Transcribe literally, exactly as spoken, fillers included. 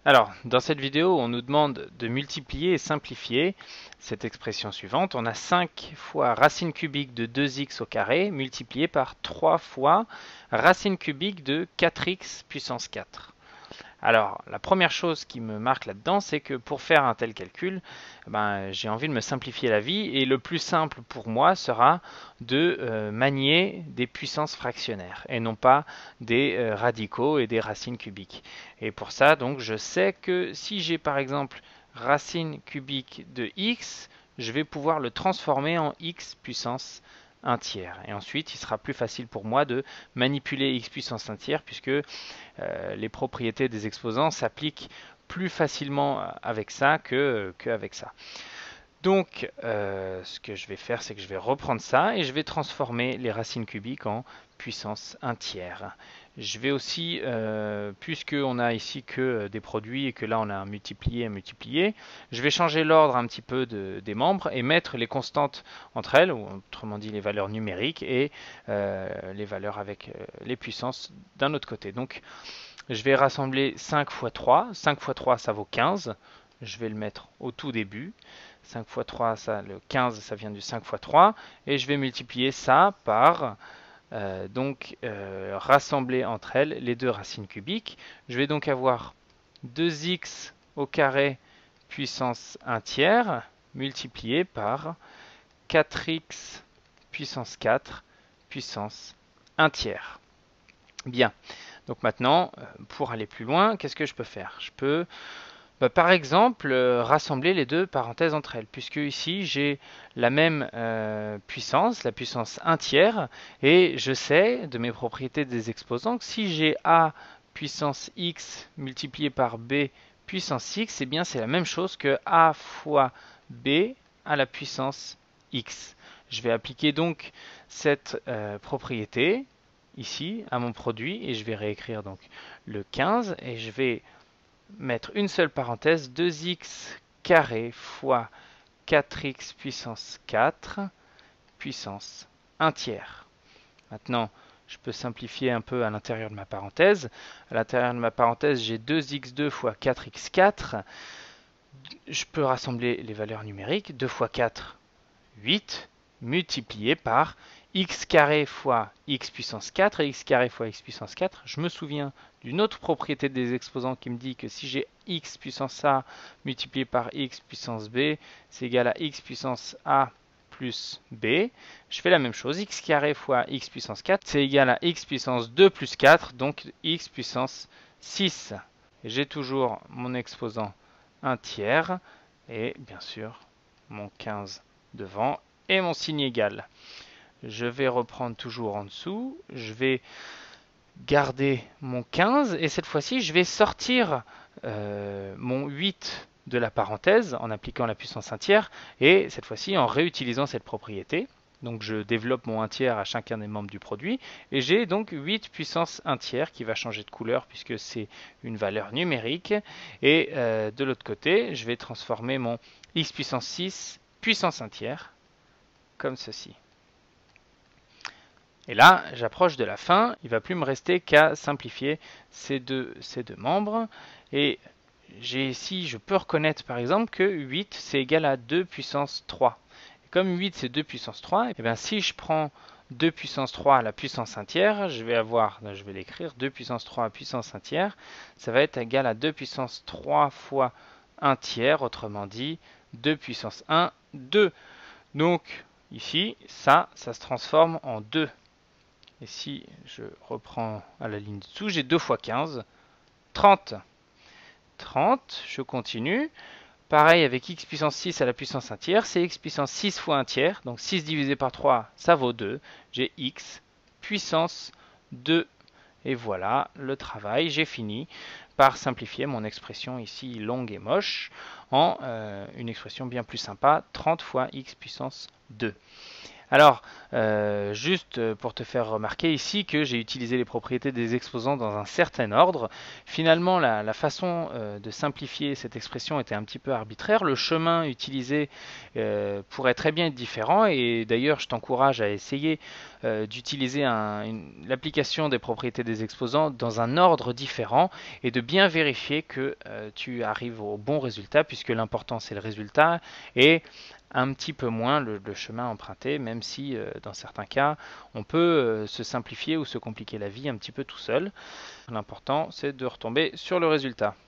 Alors, dans cette vidéo, on nous demande de multiplier et simplifier cette expression suivante. On a cinq fois racine cubique de deux x au carré multiplié par trois fois racine cubique de quatre x puissance quatre. Alors, la première chose qui me marque là-dedans, c'est que pour faire un tel calcul, ben, j'ai envie de me simplifier la vie et le plus simple pour moi sera de euh, manier des puissances fractionnaires et non pas des euh, radicaux et des racines cubiques. Et pour ça, donc, je sais que si j'ai par exemple racine cubique de x, je vais pouvoir le transformer en x puissance un tiers. Et ensuite, il sera plus facile pour moi de manipuler x puissance un tiers puisque euh, les propriétés des exposants s'appliquent plus facilement avec ça que, que avec ça. Donc, euh, ce que je vais faire, c'est que je vais reprendre ça et je vais transformer les racines cubiques en puissance un tiers. Je vais aussi, euh, puisqu'on a ici que des produits et que là on a un multiplié et multiplié, je vais changer l'ordre un petit peu de, des membres et mettre les constantes entre elles, ou autrement dit les valeurs numériques et euh, les valeurs avec euh, les puissances d'un autre côté. Donc, je vais rassembler cinq fois trois. cinq fois trois, ça vaut quinze. Je vais le mettre au tout début. cinq fois trois, ça, le quinze, ça vient du cinq fois trois. Et je vais multiplier ça par, euh, donc, euh, rassembler entre elles les deux racines cubiques. Je vais donc avoir deux x au carré puissance un tiers multiplié par quatre x puissance quatre puissance un tiers. Bien. Donc maintenant, pour aller plus loin, qu'est-ce que je peux faire? Je peux bah, par exemple, euh, rassembler les deux parenthèses entre elles, puisque ici j'ai la même euh, puissance, la puissance un tiers, et je sais de mes propriétés des exposants que si j'ai a puissance x multiplié par b puissance x, eh bien c'est la même chose que a fois b à la puissance x. Je vais appliquer donc cette euh, propriété ici à mon produit et je vais réécrire donc le quinze et je vais mettre une seule parenthèse, deux x carré fois quatre x puissance quatre puissance un tiers. Maintenant, je peux simplifier un peu à l'intérieur de ma parenthèse. À l'intérieur de ma parenthèse, j'ai deux x deux fois quatre x quatre. Je peux rassembler les valeurs numériques. deux fois quatre, huit, multiplié par x carré fois x puissance quatre et x carré fois x puissance quatre. Je me souviens d'une autre propriété des exposants qui me dit que si j'ai x puissance a multiplié par x puissance b, c'est égal à x puissance a plus b. Je fais la même chose, x carré fois x puissance quatre, c'est égal à x puissance deux plus quatre, donc x puissance six. J'ai toujours mon exposant un tiers et bien sûr mon quinze devant et mon signe égal. Je vais reprendre toujours en dessous, je vais garder mon quinze et cette fois-ci je vais sortir euh, mon huit de la parenthèse en appliquant la puissance un tiers et cette fois-ci en réutilisant cette propriété. Donc je développe mon un tiers à chacun des membres du produit et j'ai donc huit puissance un tiers qui va changer de couleur puisque c'est une valeur numérique et euh, de l'autre côté je vais transformer mon x puissance six puissance un tiers comme ceci. Et là, j'approche de la fin. Il ne va plus me rester qu'à simplifier ces deux, ces deux membres. Et j'ai ici, je peux reconnaître par exemple que huit, c'est égal à deux puissance trois. Et comme huit, c'est deux puissance trois, et bien si je prends deux puissance trois à la puissance un tiers, je vais avoir, je vais l'écrire, deux puissance trois à puissance un tiers, ça va être égal à deux puissance trois fois un tiers, autrement dit, deux puissance un, deux. Donc, ici, ça, ça se transforme en deux. Et si je reprends à la ligne dessous, j'ai deux fois quinze, trente. trente, je continue. Pareil avec x puissance six à la puissance un tiers, c'est x puissance six fois un tiers. Donc six divisé par trois, ça vaut deux. J'ai x puissance deux. Et voilà le travail, j'ai fini par simplifier mon expression ici longue et moche en euh, une expression bien plus sympa, trente fois x puissance deux. Alors, euh, juste pour te faire remarquer ici que j'ai utilisé les propriétés des exposants dans un certain ordre. Finalement, la, la façon euh, de simplifier cette expression était un petit peu arbitraire. Le chemin utilisé euh, pourrait très bien être différent et d'ailleurs, je t'encourage à essayer euh, d'utiliser un, une- l'application des propriétés des exposants dans un ordre différent et de bien vérifier que euh, tu arrives au bon résultat, puisque l'important c'est le résultat et un petit peu moins le, le chemin emprunté, même si euh, dans certains cas on peut euh, se simplifier ou se compliquer la vie un petit peu tout seul. L'important c'est de retomber sur le résultat.